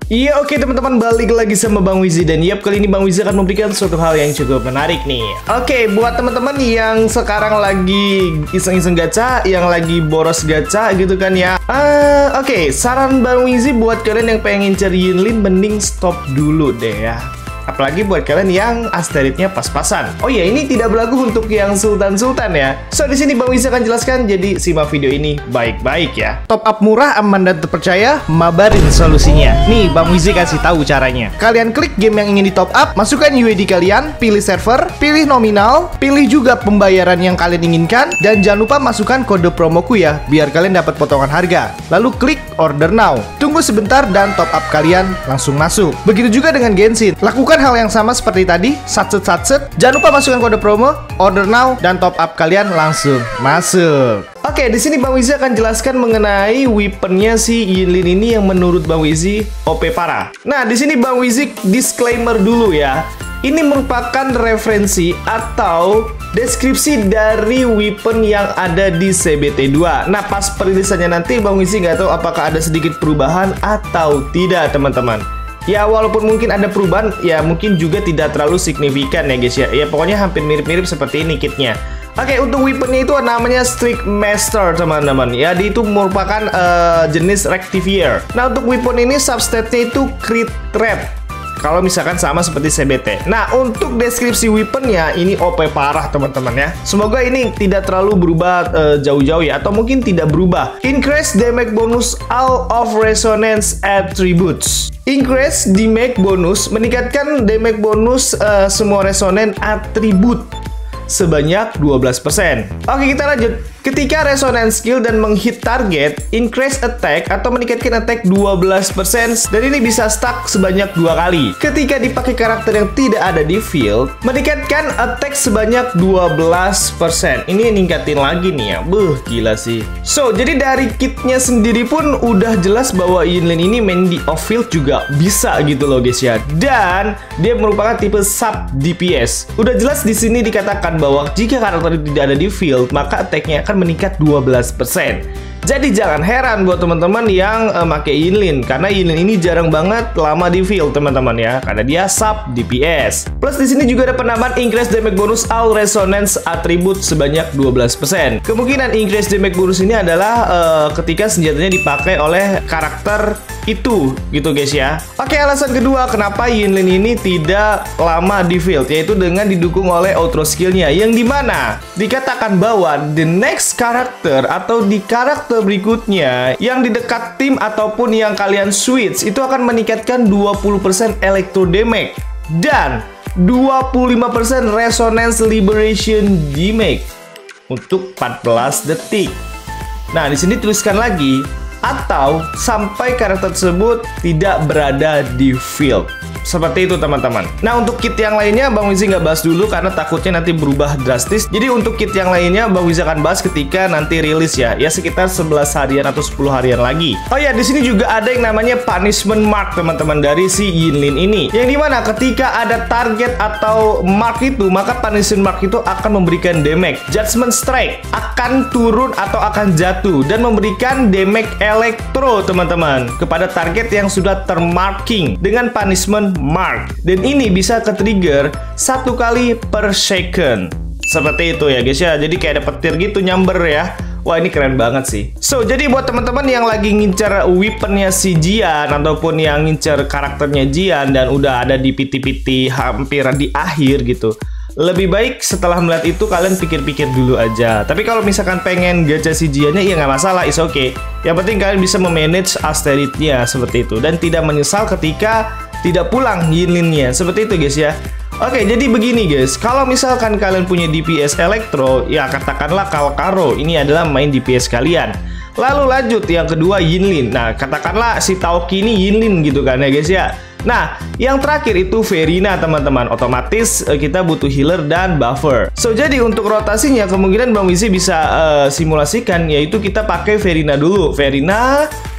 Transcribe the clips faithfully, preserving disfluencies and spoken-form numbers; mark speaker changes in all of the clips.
Speaker 1: Iya, oke teman-teman, balik lagi sama Bang Wizy. Dan yap, kali ini Bang Wizy akan memberikan suatu hal yang cukup menarik nih. Oke, buat teman-teman yang sekarang lagi iseng-iseng gacha, yang lagi boros gacha gitu kan ya. uh, Oke, saran Bang Wizy buat kalian yang pengen cari Yinlin, mending stop dulu deh ya. Apalagi buat kalian yang asteroidnya pas-pasan. Oh ya, ini tidak berlaku untuk yang sultan-sultan ya. So, di sini Bang Wizy akan jelaskan, jadi simak video ini baik-baik ya. Top up murah, aman dan terpercaya, mabarin solusinya. Nih, Bang Wizy kasih tahu caranya. Kalian klik game yang ingin di top up, masukkan U I D kalian, pilih server, pilih nominal, pilih juga pembayaran yang kalian inginkan, dan jangan lupa masukkan kode promoku ya, biar kalian dapat potongan harga. Lalu klik order now. Tunggu sebentar dan top up kalian langsung masuk. Begitu juga dengan Genshin. Lakukan hal yang sama seperti tadi, satset-satset. Jangan lupa masukkan kode promo, order now, dan top up kalian langsung masuk. Oke, di sini Bang Wizy akan jelaskan mengenai weaponnya si Yinlin ini yang menurut Bang Wizy O P parah. Nah, di sini Bang Wizy disclaimer dulu ya. Ini merupakan referensi atau deskripsi dari weapon yang ada di C B T dua. Nah, pas perilisannya nanti Bang Wizy nggak tahu apakah ada sedikit perubahan atau tidak, teman-teman. Ya, walaupun mungkin ada perubahan, ya mungkin juga tidak terlalu signifikan ya guys ya. Ya pokoknya hampir mirip-mirip seperti ini kitnya. Oke, untuk weaponnya itu namanya Strict Master teman-teman. Ya, dia itu merupakan uh, jenis Rectifier. Nah, untuk weapon ini substate-nya itu Crit Rate. Kalau misalkan sama seperti C B T. Nah, untuk deskripsi weaponnya ini O P parah teman-teman ya. Semoga ini tidak terlalu berubah jauh-jauh uh, ya, atau mungkin tidak berubah. Increase damage bonus all of resonance attributes. Increase damage bonus, meningkatkan damage bonus uh, semua resonance atribut sebanyak dua belas persen. Oke, kita lanjut. Ketika resonance skill dan menghit target, increase attack atau meningkatkan attack dua belas persen, dan ini bisa stuck sebanyak dua kali. Ketika dipakai karakter yang tidak ada di field, meningkatkan attack sebanyak dua belas persen. Ini ningkatin lagi nih ya. Buh, gila sih. So, jadi dari kitnya sendiri pun udah jelas bahwa Yinlin ini main di off field juga bisa gitu loh guys ya. Dan dia merupakan tipe sub D P S. Udah jelas di sini dikatakan bahwa jika karakter itu tidak ada di field, maka attack-nya akan meningkat dua belas persen. Jadi jangan heran buat teman-teman yang uh, make Yinlin, karena Yinlin ini jarang banget lama di field teman-teman ya, karena dia sub D P S. Plus di sini juga ada penambahan increase damage bonus all resonance attribute sebanyak dua belas persen. Kemungkinan increase damage bonus ini adalah uh, ketika senjatanya dipakai oleh karakter itu gitu guys ya. Oke, alasan kedua kenapa Yinlin ini tidak lama di field, yaitu dengan didukung oleh outro skillnya, yang dimana dikatakan bahwa the next character atau di karakter berikutnya yang di dekat tim ataupun yang kalian switch itu akan meningkatkan dua puluh persen electro damage dan dua puluh lima persen resonance liberation damage untuk empat belas detik. Nah, di sini tuliskan lagi, atau sampai karakter tersebut tidak berada di field. Seperti itu teman-teman. Nah, untuk kit yang lainnya Bang Wizy nggak bahas dulu karena takutnya nanti berubah drastis. Jadi untuk kit yang lainnya Bang Wizy akan bahas ketika nanti rilis ya. Ya sekitar sebelas harian atau sepuluh harian lagi. Oh ya, di sini juga ada yang namanya punishment mark teman-teman dari si Yinlin ini. Yang dimana ketika ada target atau mark itu, maka punishment mark itu akan memberikan damage. Judgment strike akan turun atau akan jatuh dan memberikan damage elektro teman-teman kepada target yang sudah termarking dengan punishment mark, dan ini bisa ke-trigger satu kali per second. Seperti itu ya guys ya. Jadi kayak ada petir gitu nyamber ya. Wah, ini keren banget sih. So, jadi buat teman-teman yang lagi ngincer weaponnya si Jian ataupun yang ngincer karakternya Jian dan udah ada di P T-P T hampir di akhir gitu, lebih baik setelah melihat itu kalian pikir-pikir dulu aja. Tapi kalau misalkan pengen gacha si Jiannya, ya nggak masalah, is oke. Okay. Yang penting kalian bisa memanage asteroidnya seperti itu dan tidak menyesal ketika tidak pulang Yinlinnya. Seperti itu guys ya. Oke, jadi begini guys, kalau misalkan kalian punya D P S elektro, ya katakanlah Kalkaro ini adalah main D P S kalian. Lalu lanjut yang kedua Yinlin. Nah, katakanlah si Taoki ini Yinlin gitu kan ya guys ya. Nah, yang terakhir itu Verina teman-teman. Otomatis uh, kita butuh healer dan buffer. So, jadi untuk rotasinya kemungkinan Bang Wizy bisa uh, simulasikan, yaitu kita pakai Verina dulu. Verina,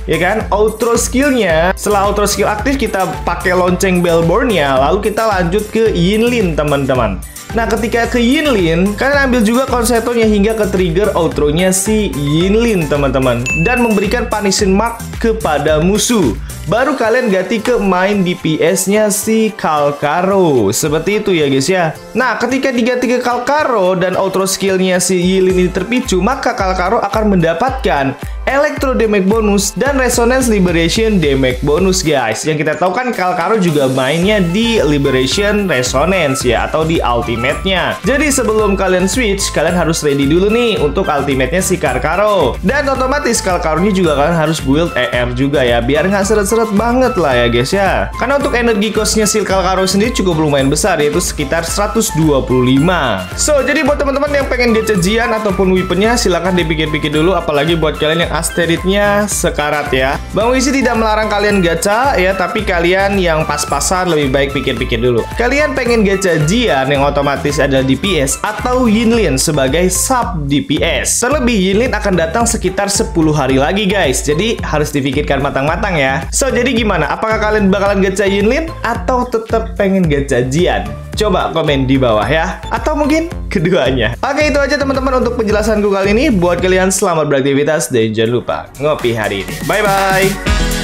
Speaker 1: ya kan? Outro skillnya, setelah outro skill aktif kita pakai lonceng Bellborn-nya, lalu kita lanjut ke Yinlin teman-teman. Nah, ketika ke Yinlin, kalian ambil juga konsetonya hingga ke trigger outro-nya si Yinlin, teman-teman. Dan memberikan punishment mark kepada musuh. Baru kalian ganti ke main D P S-nya si Kalkaro. Seperti itu ya guys ya. Nah, ketika diganti ke Kalkaro dan outro skill-nya si Yinlin ini terpicu, maka Kalkaro akan mendapatkan Electro Damage bonus dan Resonance Liberation Damage bonus guys. Yang kita tahu kan Kalkaro juga mainnya di Liberation Resonance ya, atau di ultimate-nya. Jadi sebelum kalian switch, kalian harus ready dulu nih untuk ultimate-nya si Kalkaro. Dan otomatis Kalkaro-nya juga kalian harus build E R juga ya, biar nggak seret-seret banget lah ya guys ya. Karena untuk energi cost-nya si Kalkaro sendiri cukup lumayan besar, yaitu sekitar seratus dua puluh lima. So, jadi buat teman-teman yang pengen gacha Jian ataupun weapon-nya, silahkan dipikir-pikir dulu, apalagi buat kalian yang asteroidnya sekarat ya. Bang Wizi tidak melarang kalian gacha ya, tapi kalian yang pas-pasan lebih baik pikir-pikir dulu. Kalian pengen gacha Jian yang otomatis adalah D P S atau Yinlin sebagai sub D P S. Terlebih Yinlin akan datang sekitar sepuluh hari lagi guys. Jadi harus dipikirkan matang-matang ya. So, jadi gimana? Apakah kalian bakalan gacha Yinlin atau tetap pengen gacha Jian? Coba komen di bawah ya. Atau mungkin keduanya. Oke, itu aja teman-teman untuk penjelasanku kali ini. Buat kalian selamat beraktivitas dan jangan lupa ngopi hari ini. Bye-bye.